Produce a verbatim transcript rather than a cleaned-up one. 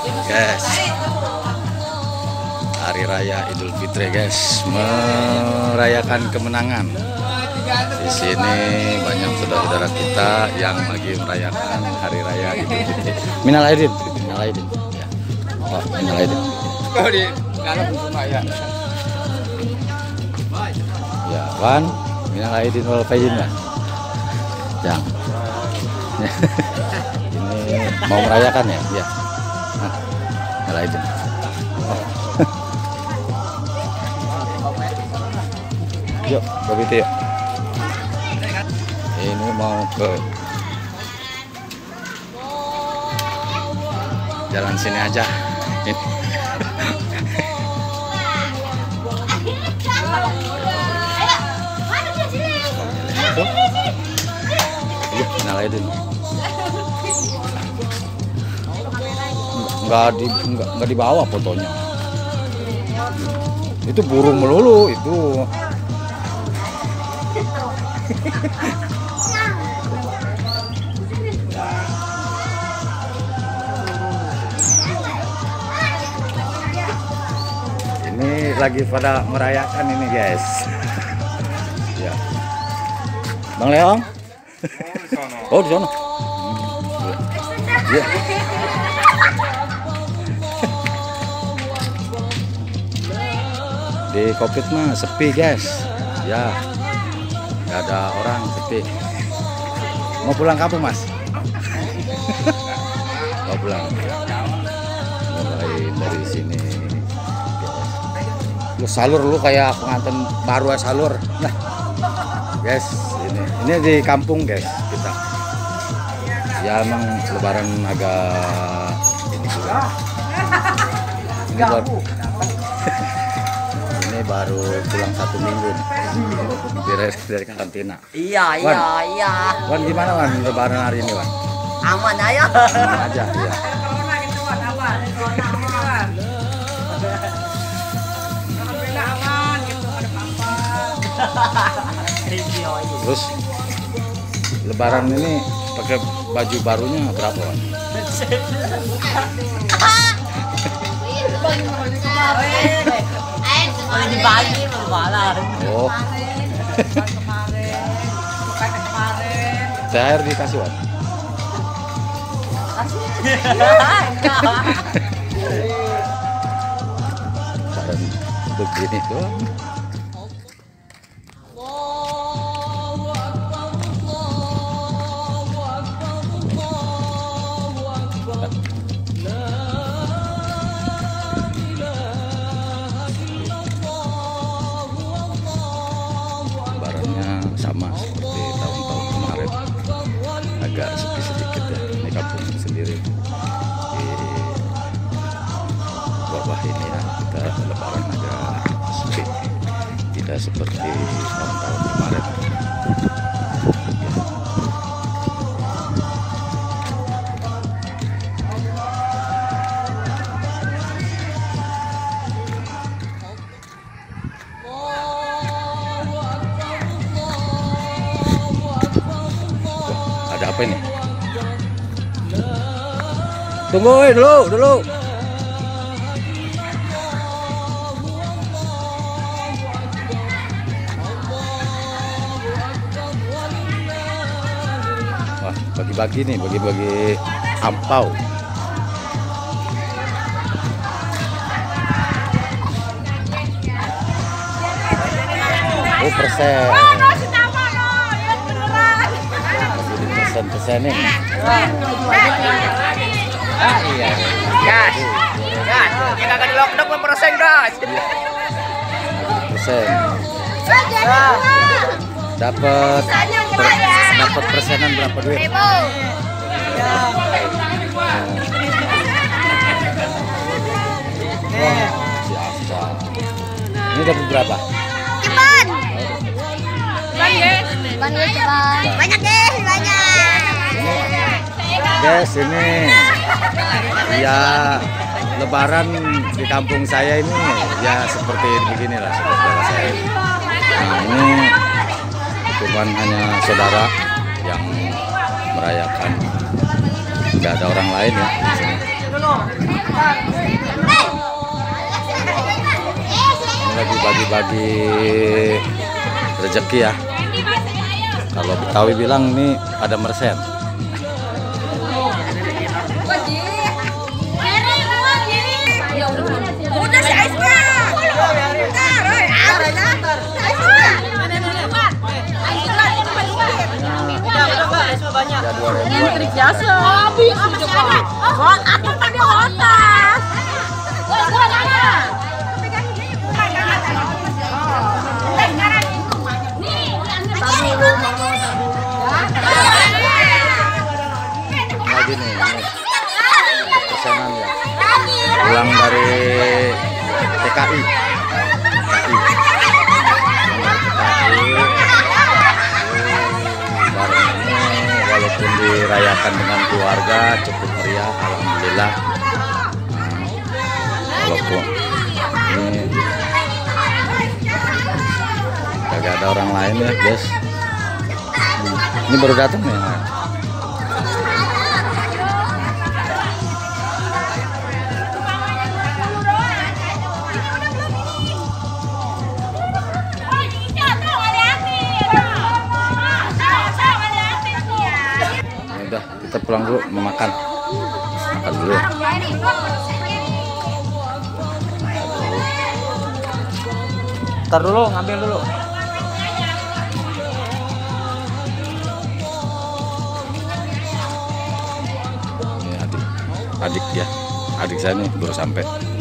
Guys, Hari Raya Idul Fitri guys, merayakan kemenangan. Di sini banyak saudara-saudara kita yang lagi merayakan Hari Raya Idul Fitri. Minal aidin, minal aidin. Ya. Oh, minal aidin. Oh, di dalam rumah ya. Ya, Wan, minal aidin wal faizin ya. Jang. Ini mau merayakan ya? Ya. Nah, minal aidin. Oh. Yuk, begitu yuk. Ini mau ke jalan sini aja. Iya, nyalain. Enggak di enggak, enggak dibawa fotonya. Itu burung melulu itu. Ini lagi pada merayakan ini guys. Ya. Bang Leong. Oh di sana. Ya. Di Covid mah sepi guys. Ya. Gak ada orang, sepi. Mau pulang kampung mas? Mau pulang. Mulai dari sini. Lu salur lu kayak pengantin baru ya salur. Nah, guys, ini ini di kampung guys kita. Ya emang Lebaran agak ini juga. Ini baru, ini baru pulang satu minggu nih. Dari, dari karantina. Iya, Wan, iya, iya. Wan gimana Wan Lebaran hari ini Wan? Aman aja. Aman aja, ya. Terus Lebaran ini pakai baju barunya berapa Wan? Kalau dibagi Lebaran. Oh. T H R dikasih Wan? Lebaran begini doang. Sama seperti tahun-tahun kemarin, agak sepi sedikit ya. Ini kampung sendiri di wabah ini ya, kita Lebaran agak sepi, tidak seperti tahun-tahun kemarin. Ada apa ini? Tunggu eh, dulu, dulu. Wah, bagi-bagi nih, bagi-bagi ampau. Oh, persen. Persen-persen ini. Ah iya. Gas. Gas. Yang kagak di lockdown persen gas. Persen. Dapat dapat persenan berapa duit? Wah, siapa? Ini dapat berapa? Cepat. Banyak cepat. Banyak deh, banyak. Guys, ini ya Lebaran di kampung saya ini ya seperti beginilah saudara saya. Nah, ini bukan hanya saudara yang merayakan, nggak ada orang lain ya di sini. Ini lagi bagi-bagi rezeki ya. Kalau Betawi bilang ini ada mersen. Udah si Aisma. Ada dua ribuan. Trik biasa. Habis Joko. Oh, aku tadi otas. Woi, gua mana? Lagi nih, ini persenan ya. Pulang dari T K I. Bareng ini walaupun dirayakan dengan keluarga cukup meriah, alhamdulillah. Nah, walaupun ini kagak ada orang lain ya, guys. Hmm, ini baru datang nih. Udah, kita pulang dulu, mau makan. Makan dulu ya. Ntar dulu, ngambil dulu. Ini adik, adik ya, adik saya nih baru sampai.